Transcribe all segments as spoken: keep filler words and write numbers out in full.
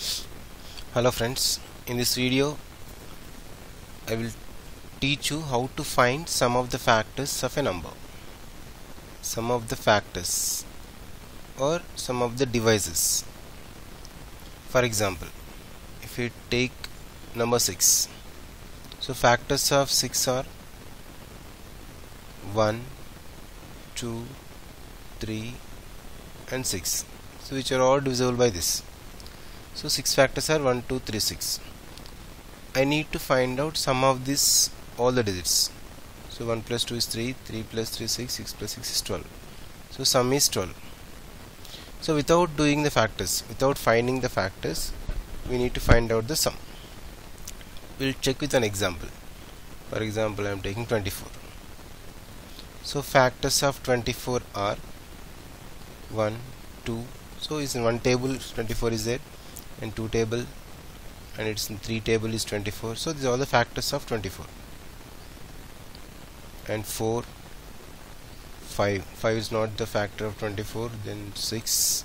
Hello friends, in this video I will teach you how to find some of the factors of a number, some of the factors or some of the divisors. For example, if you take number six, so factors of six are one, two, three and six, so which are all divisible by this. So six factors are one, two, three, six. I need to find out sum of this all the digits. So one plus two is three, three plus three is six, six plus six is twelve. So sum is twelve. So without doing the factors, without finding the factors, we need to find out the sum. We'll check with an example. For example, I am taking twenty-four. So factors of twenty-four are one, two. So is in one table twenty-four is there, and two table, and it's in three table is twenty-four. So these are all the factors of twenty-four. And four, five. five is not the factor of twenty-four. Then six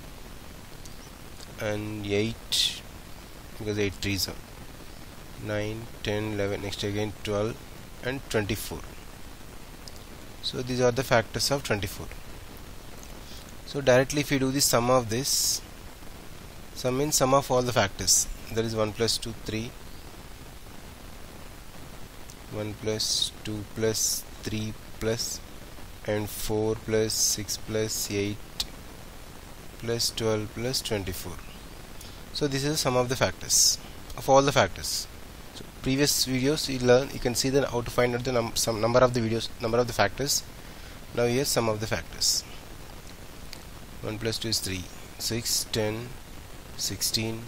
and eight, because eight threes are nine, ten, eleven, next again twelve and twenty-four. So these are the factors of twenty-four. So directly if you do the sum of this, sum means sum of all the factors. That is one plus two, three, one plus two plus three plus and four plus six plus eight plus twelve plus twenty-four. So this is the sum of the factors of all the factors. So previous videos you learn, you can see the how to find out the num some number of the videos, number of the factors. Now here sum of the factors. one plus two is three, six, ten, sixteen,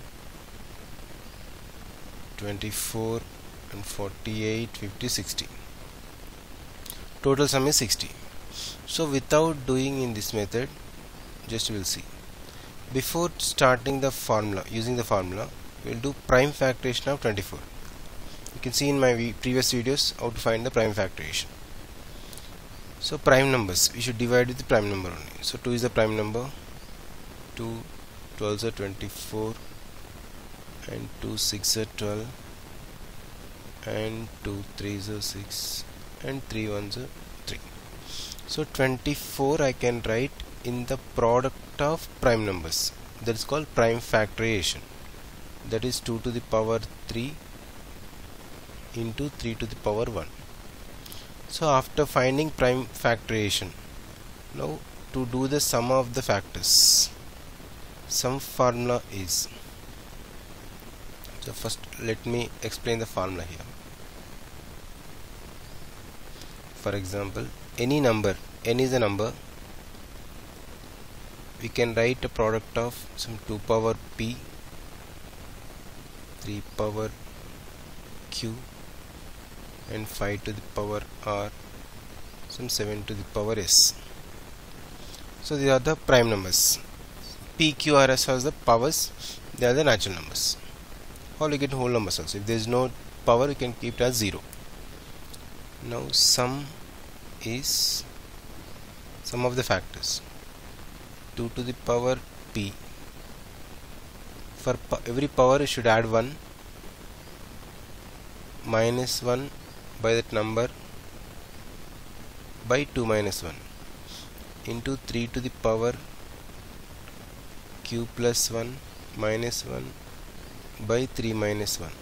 twenty-four and forty-eight, fifty, sixty. Total sum is sixty. So without doing in this method, just we'll see. Before starting the formula, using the formula, we'll do prime factorization of twenty-four. You can see in my previous videos how to find the prime factorization. So prime numbers, we should divide with the prime number only. So two is the prime number, two, twelve are twenty-four, and two, six are twelve, and two, threes are six, and three, ones are three. So twenty-four I can write in the product of prime numbers. That is called prime factorization. That is two to the power three into three to the power one. So after finding prime factorization, now to do the sum of the factors, sum formula is, so first let me explain the formula here. For example, any number, n is a number, we can write a product of some two power p, three power q, and five to the power r, some seven to the power s. So these are the prime numbers. P, Q, R, S are the powers, they are the natural numbers. Or you get whole numbers also. If there is no power, you can keep it as zero. Now sum is sum of the factors. two to the power p. For every power you should add one, minus one by that number by two minus one, into three to the power q plus one minus one by three minus one,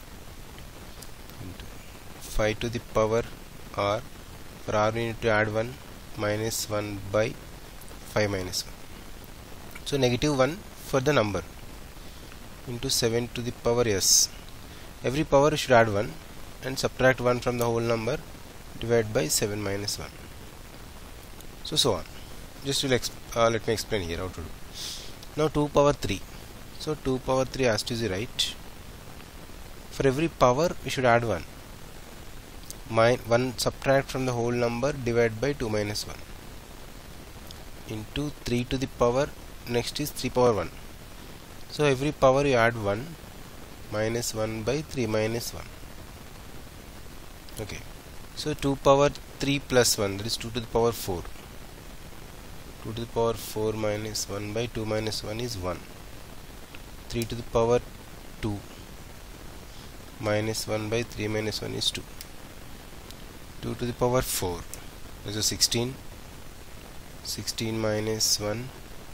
into five to the power r. For r we need to add one, minus one by five minus one. So negative one for the number, into seven to the power s. Every power you should add one and subtract one from the whole number, divide by seven minus one. So so on. Just will uh, let me explain here how to do. Now two power three. So two power three has to be right. For every power we should add one. Min one subtract from the whole number, divide by two minus one. Into three to the power, next is three power one. So every power you add one, minus one by three minus one. Okay. So two power three plus one, that is two to the power four. two to the power four minus one by two minus one is one. three to the power two minus one by three minus one is two. two to the power four is a sixteen. sixteen minus one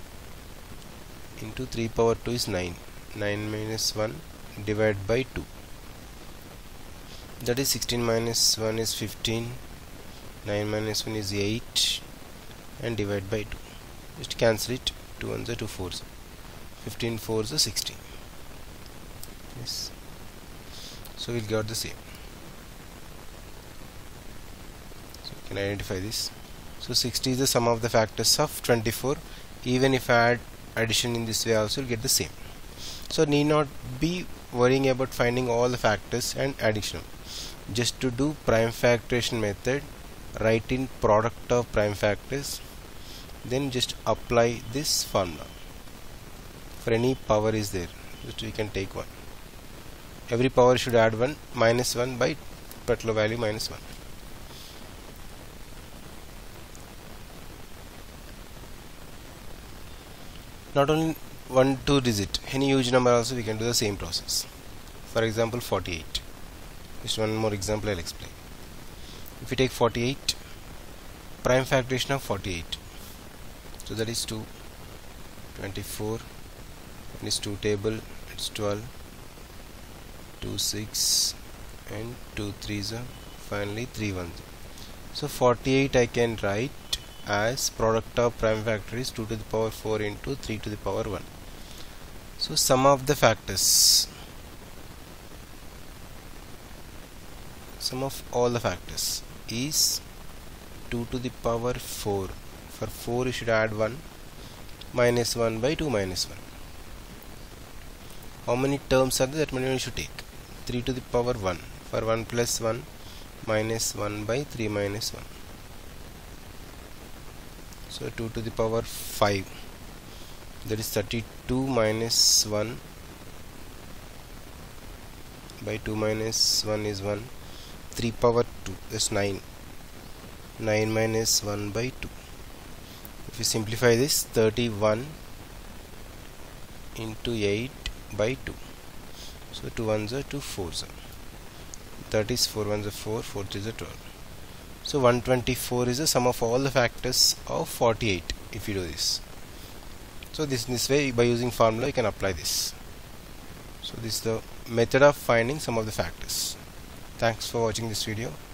into three power two is nine. nine minus one divided by two. That is sixteen minus one is fifteen. nine minus one is eight. And divide by two. Just cancel it. two ones are two fours. fifteen fours are sixteen. Yes. So we'll get the same. So you can identify this. So sixty is the sum of the factors of twenty-four. Even if I add addition in this way also, you'll get the same. So need not be worrying about finding all the factors and addition. Just to do prime factorization method, write in product of prime factors, then just apply this formula. For any power is there, just we can take one. Every power should add one, minus one by particular value minus one. Not only one two digit, any huge number also we can do the same process. For example, forty-eight. Just one more example I'll explain. If we take forty-eight, prime factorization of forty-eight, so that is two, twenty-four, and is two table, it's twelve, two six, and two threes are finally three ones. So forty-eight I can write as product of prime factor is two to the power four into three to the power one. So sum of the factors, sum of all the factors is two to the power four. For four you should add one, minus one by two minus one. How many terms are there? That many you should take. three to the power one. For one plus one, minus one by three minus one. So two to the power five, that is thirty-two minus one by two minus one is one. three power two, that's nine. nine minus one by two. If you simplify this, thirty-one into eight by two. So two ones are two fours. That is four ones are four, four threes are twelve. So one twenty-four is the sum of all the factors of forty-eight if you do this. So this this way, by using formula you can apply this. So this is the method of finding some of the factors. Thanks for watching this video.